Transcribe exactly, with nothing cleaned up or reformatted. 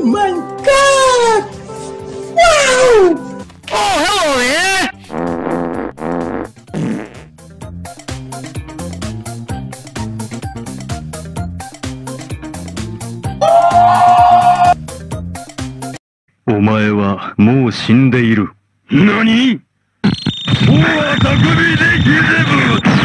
my god! Wow! Oh, hello there! お前はもう死んでいる。何？もう匠でギゼブ！